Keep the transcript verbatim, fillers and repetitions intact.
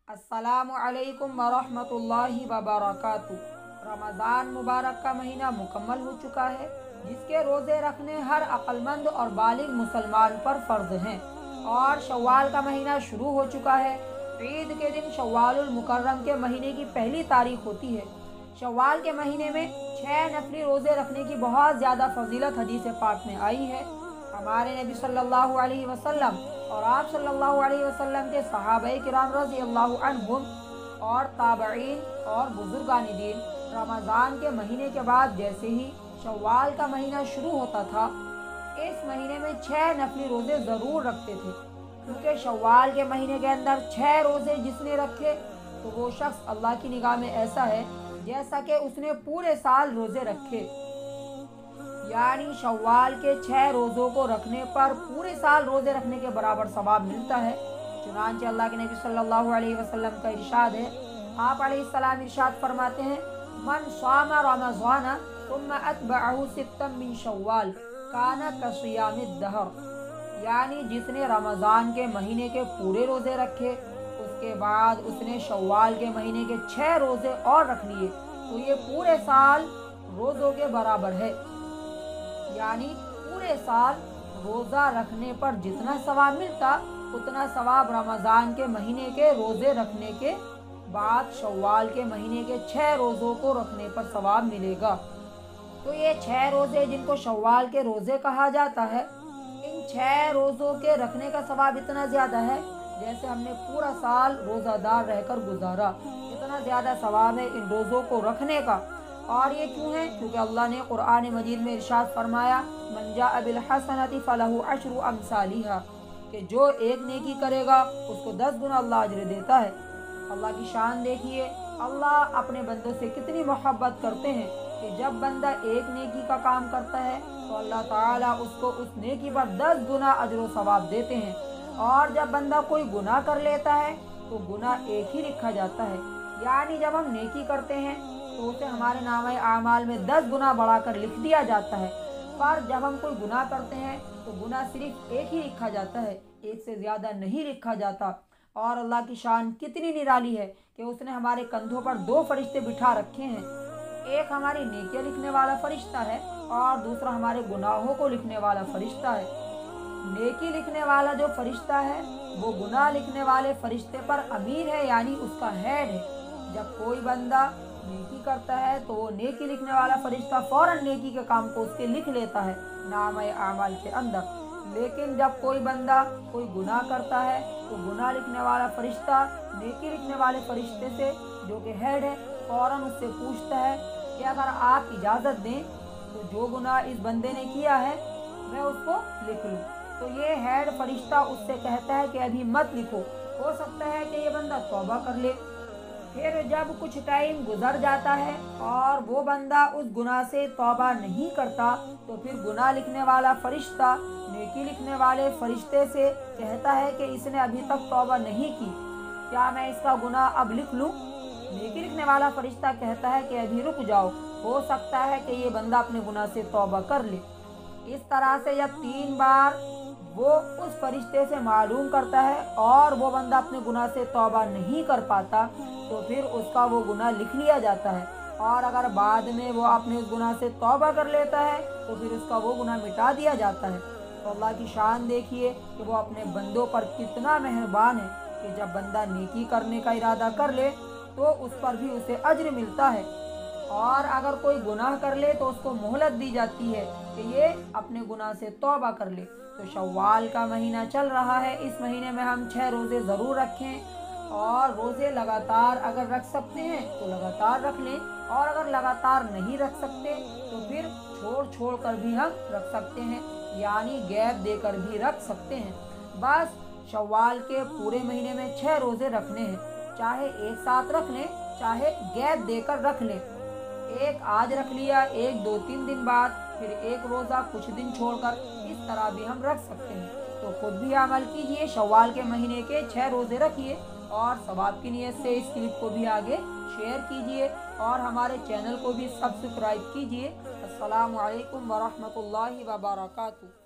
अस्सलामु अलैकुम वरहमतुल्लाहि वबरकातुहू। रमज़ान मुबारक का महीना मुकम्मल हो चुका है, जिसके रोज़े रखने हर अक्लमंद और बालिग मुसलमान पर फ़र्ज़ हैं। और शव्वाल का महीना शुरू हो चुका है। ईद के दिन शव्वालुल मुकर्रम के महीने की पहली तारीख होती है। शव्वाल के महीने में छः नफली रोज़े रखने की बहुत ज़्यादा फजीलत हदीस पाक में आई है। हमारे नबी सल्लल्लाहु अलैहि वसल्लम और आप सल्लल्लाहु अलैहि वसल्लम के सहाबाए किराम रज़ियल्लाहु अन्हुम और ताबईन और बुजुर्गान दीन रमज़ान के महीने के बाद जैसे ही शव्वाल का महीना शुरू होता था, इस महीने में छः नफली रोज़े ज़रूर रखते थे, क्योंकि शव्वाल के महीने के अंदर छः रोज़े जिसने रखे तो वो शख्स अल्लाह की निगाह में ऐसा है जैसा कि उसने पूरे साल रोज़े रखे। यानी शव्वाल के छः रोज़ों को रखने पर पूरे साल रोज़े रखने के बराबर सवाब मिलता है। चुनांचे अल्लाह के नबी सल्लल्लाहु अलैहि वसल्लम का इरशाद है, आप अलैहिस्सलाम इरशाद फरमाते हैं, मन सामा रमज़ान सुम्मा अतबअहु सित्तम मिन शव्वाल काना कसियामिद दहर। यानी जिसने रमज़ान के महीने के पूरे रोज़े रखे, उसके बाद उसने शव्वाल के महीने के छः रोज़े और रख लिए तो ये पूरे साल रोज़ों के बराबर है। यानी पूरे साल रोज़ा रखने पर जितना सवाब मिलता उतना सवाब रमज़ान के महीने के रोज़े रखने के बाद शव्वाल के महीने के छः रोज़ों को रखने पर सवाब मिलेगा। तो ये छः रोज़े जिनको शव्वाल के रोज़े कहा जाता है, इन छः रोज़ों के रखने का सवाब इतना ज़्यादा है जैसे हमने पूरा साल रोज़ादार रहकर गुजारा, इतना ज़्यादा सवाब है इन रोज़ों को रखने का। और ये क्यों है? क्योंकि अल्लाह ने कुरान मजीद में इरशाद फरमाया, मन जाअ बिल हसनति फलहु अशरु अमसालिहा, कि जो एक नेकी करेगा उसको दस गुना अल्लाह अजर देता है। अल्लाह की शान देखिए, अल्लाह अपने बंदों से कितनी मोहब्बत करते हैं कि जब बंदा एक नेकी का काम करता है तो अल्लाह ताला उसको उस नेकी पर दस गुना अजर व सवाब देते हैं। और जब बंदा कोई गुनाह कर लेता है तो गुनाह एक ही लिखा जाता है। यानी जब हम नेकी करते हैं तो उसे हमारे नामे आमाल में दस गुना बढ़ाकर लिख दिया जाता है, पर जब हम कोई गुनाह करते हैं तो गुनाह सिर्फ एक ही लिखा जाता है, एक से ज़्यादा नहीं लिखा जाता। और अल्लाह की शान कितनी निराली है कि उसने हमारे कंधों पर दो फरिश्ते बिठा रखे हैं, एक हमारी नेकियां लिखने वाला फरिश्ता है और दूसरा हमारे गुनाहों को लिखने वाला फरिश्ता है। नेकी लिखने वाला जो फरिश्ता है वो गुनाह लिखने वाले फरिश्ते पर अमीर है, यानी उसका हेड है। जब कोई बंदा नेकी करता है तो वो नेकी लिखने वाला फरिश्ता फौरन नेकी के काम को उसके लिख लेता है नामे आमाल के अंदर। लेकिन जब कोई बंदा कोई गुनाह करता है तो गुनाह लिखने वाला फरिश्ता नेकी लिखने वाले फरिश्ते से जो कि हेड है फौरन उससे पूछता है कि अगर आप इजाज़त दें तो जो गुनाह इस बंदे ने किया है मैं उसको लिख लूँ। तो ये हेड फरिश्ता उससे कहता है कि अभी मत लिखो, हो सकता है कि ये बंदा तौबा कर ले। फिर जब कुछ टाइम गुजर जाता है और वो बंदा उस गुनाह से तौबा नहीं करता तो फिर गुनाह लिखने वाला फरिश्ता नेकी लिखने वाले फरिश्ते से कहता है कि इसने अभी तक तौबा नहीं की, क्या मैं इसका गुनाह अब लिख लूँ? नेकी लिखने वाला फरिश्ता कहता है कि अभी रुक जाओ, हो सकता है कि ये बंदा अपने गुनाह से तौबा कर ले। इस तरह से जब तीन बार वो उस फरिश्ते से मालूम करता है और वो बंदा अपने गुनाह से तौबा नहीं कर पाता तो फिर उसका वो गुनाह लिख लिया जाता है। और अगर बाद में वो अपने उस गुनाह से तौबा कर लेता है तो फिर उसका वो गुनाह मिटा दिया जाता है। तो अल्लाह की शान देखिए कि वो अपने बंदों पर कितना मेहरबान है कि जब बंदा नेकी करने का इरादा कर ले तो उस पर भी उसे अज्र मिलता है, और अगर कोई गुनाह कर ले तो उसको मोहलत दी जाती है कि ये अपने गुनाह से तौबा कर ले। तो शव्वाल का महीना चल रहा है, इस महीने में हम छः रोज़े ज़रूर रखें और रोज़े लगातार अगर रख सकते हैं तो लगातार रख लें, और अगर लगातार नहीं रख सकते तो फिर छोड़ छोड़ कर भी हम रख सकते हैं, यानी गैप देकर भी रख सकते हैं। बस शव्वाल के पूरे महीने में छः रोज़े रखने हैं, चाहे एक साथ रख लें चाहे गैप देकर रख लें। एक आज रख लिया, एक दो तीन दिन बाद, फिर एक रोज़ा कुछ दिन छोड़कर, इस तरह भी हम रख सकते हैं। तो खुद भी अमल कीजिए, शव्वाल के महीने के छः रोज़े रखिए और सवाब की नीयत से इस क्लिप को भी आगे शेयर कीजिए और हमारे चैनल को भी सब्सक्राइब कीजिए। अस्सलामु अलैकुम वरहमतुल्लाहि वबरकातुहू।